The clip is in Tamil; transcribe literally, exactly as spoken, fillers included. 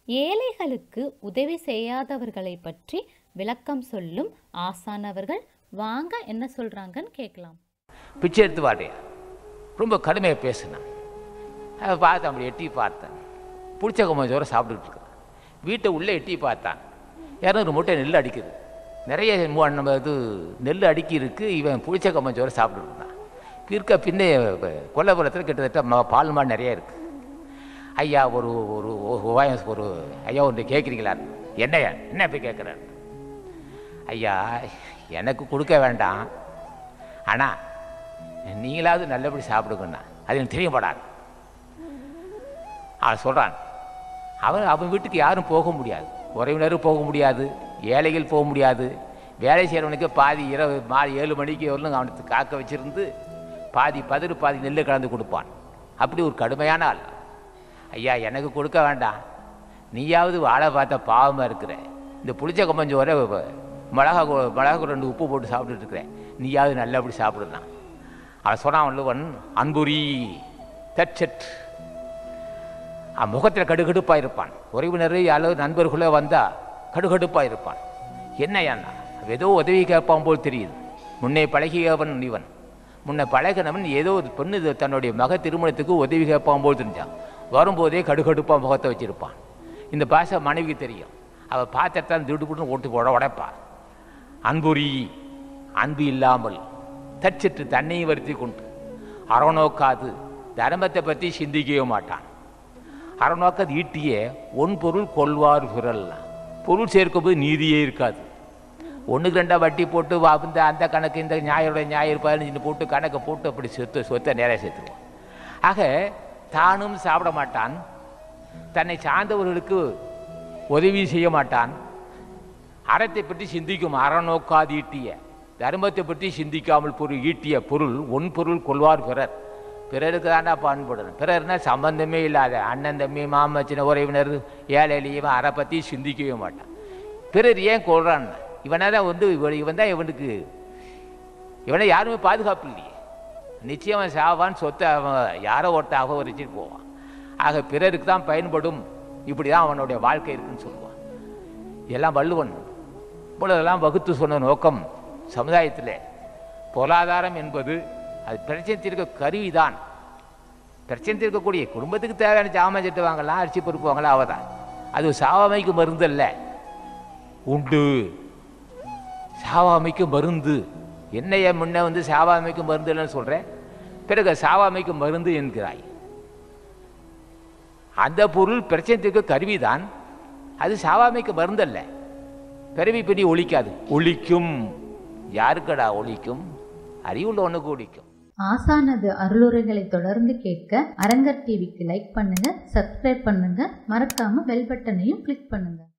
ஏழைகளுக்கு உதவி செய்யாதவர்களை பற்றி விளக்கம் சொல்லும் ஆசானவர்கள் வாங்க என்ன சொல்றாங்கன்னு கேட்கலாம். பிச்சை எடுத்து வாடையா ரொம்ப கடுமையாக பேசினேன். அதை பார்த்து அப்படி எட்டி பார்த்தேன். பிடிச்ச கம்மஞ்சோரை சாப்பிட்டுட்டு இருக்கிறேன். வீட்டை உள்ளே எட்டி பார்த்தான். இரநூறு மூட்டை நெல் அடிக்குது. நிறைய நம்ம இது நெல் அடுக்கி இருக்கு. இவன் புளிச்ச கம்மஞ்சோரை சாப்பிட்டுட்டு இருந்தான். இருக்க பின்னே கொல்லப்புறத்தில் கிட்டத்தட்ட பால் மாடு நிறைய இருக்கு. ஐயா ஒரு ஒரு ஒரு ஐயா ஒன்று கேட்குறீங்களா? என்னையா என்ன போய் கேட்குறேன்? ஐயா எனக்கு கொடுக்க வேண்டாம், ஆனால் நீங்களாவது நல்லபடி சாப்பிடுங்கண்ணா, அது எனக்கு தெரியப்படாது. அவன் சொல்கிறான். அவன் அவன் வீட்டுக்கு யாரும் போக முடியாது, உறவினரும் போக முடியாது, ஏழைகள் போக முடியாது. வேலை செய்கிறவனுக்கு பாதி இரவு மாலை ஏழு மணிக்கு வரலும் அவனுக்கு காக்க வச்சுருந்து பாதி பதிரு பாதி நெல் கலந்து கொடுப்பான். அப்படி ஒரு கடுமையான ஆள். ஐயா எனக்கு கொடுக்க வேண்டாம், நீயாவது வாழை பார்த்த பாவமாக இருக்கிற, இந்த புளிச்ச கம்மஞ்சோரை மிளகா மிளகா ரெண்டு உப்பு போட்டு சாப்பிட்டுட்டு இருக்கிறேன், நீயாவது நல்லபடி சாப்பிடலாம். அவன் சொன்னான். வள்ளுவன் அன்புரி தச்சட் முகத்தில் கடுகடுப்பாக இருப்பான். உறவினர் அல்லது நண்பர்களே வந்தால் கடுகடுப்பாக இருப்பான். என்னையாண்ணா ஏதோ உதவி கேட்பான் போல் தெரியுது. முன்னே பழகியவன் இவன். முன்ன பழகினவன் ஏதோ ஒரு பெண்ணு தன்னுடைய மக திருமணத்துக்கு உதவி கேட்பான் போல் தெரிஞ்சான். வரும்போதே கடுகடுப்பாக முகத்தை வச்சிருப்பான். இந்த பாஷை மனைவிக்கு தெரியும். அவள் பார்த்துட்டான் திடுபுடுன்னு ஓட்டு போட உடைப்பான். அன்புரி அன்பு இல்லாமல் தச்சிட்டு தண்ணியை வருத்தி கொண்டு அறநோக்காது தர்மத்தை பற்றி சிந்திக்கவே மாட்டான். அறநோக்காது ஈட்டிய ஒன் பொருள் கொள்வார் பிறல்லாம். பொருள் சேர்க்கும்போது நீதியே இருக்காது. ஒன்றுக்கு ரெண்டாக வட்டி போட்டு இந்த அந்த கணக்கு இந்த ஞாயிறுடைய ஞாயிறு பதினஞ்சு போட்டு கணக்கை போட்டு அப்படி சொத்து சொத்தை நிறைய சேர்த்துருவான். ஆக தானும் சாப்பிட மாட்டான், தன்னை சார்ந்தவர்களுக்கு உதவி செய்ய மாட்டான். அறத்தை பற்றி சிந்திக்கும் அறநோக்காது ஈட்டிய தர்மத்தை பற்றி சிந்திக்காமல் பொருள் ஈட்டிய பொருள் ஒன் பொருள் கொள்வார் பிறர். பிறருக்கு தானே பண்படணும். பிறர்னா சம்பந்தமே இல்லாத அண்ணன் தம்பி மாமச்சின உறவினர் ஏழை எளியவன் அரை பற்றி சிந்திக்கவே மாட்டான். பிறர் ஏன் கொள்றான்? இவனை தான் வந்து இவன் தான் இவனுக்கு இவனை யாருமே பாதுகாப்பு இல்லையே. நிச்சயம் அவன் சாவான், சொத்தை அவன் யாரோ ஒருத்த அபகரிச்சுட்டு போவான். ஆக பிறருக்கு தான் பயன்படும், இப்படி தான் அவனுடைய வாழ்க்கை இருக்குன்னு சொல்லுவான். எல்லாம் வள்ளுவன் இவ்வளோதெல்லாம் வகுத்து சொன்ன நோக்கம் சமுதாயத்தில் பொருளாதாரம் என்பது அது பிரச்சனை தீர்க்க கருவி தான். பிரச்சனை தீர்க்கக்கூடிய குடும்பத்துக்கு தேவையான ஜாமான் சட்டு வாங்கலாம், அரிசி பருப்பு வாங்கலாம், அவதான். அது சாவாமைக்கு மருந்து அல்ல, உண்டு சாவாமைக்கு மருந்து. என்னைய முன்ன வந்து சாவாமைக்கு மருந்து இல்லைன்னு சொல்கிறேன், பிறகு சாவாமைக்கு மருந்து என்கிறாய். அந்த பொருள் பிரச்சனை தீர்க்க கருவிதான், அது சாவாமைக்கு மருந்து அல்ல. பிறவி பிடி ஒழிக்காது, ஒழிக்கும். யாருக்கடா ஒழிக்கும்? அறிவுள்ள ஒன்றுக்கு ஒழிக்கும். ஆசானது அருளுரைகளை தொடர்ந்து கேட்க அரங்கர் டிவிக்கு லைக் பண்ணுங்க, சப்ஸ்கிரைப் பண்ணுங்க, மறக்காம பெல் பட்டனையும் கிளிக் பண்ணுங்க.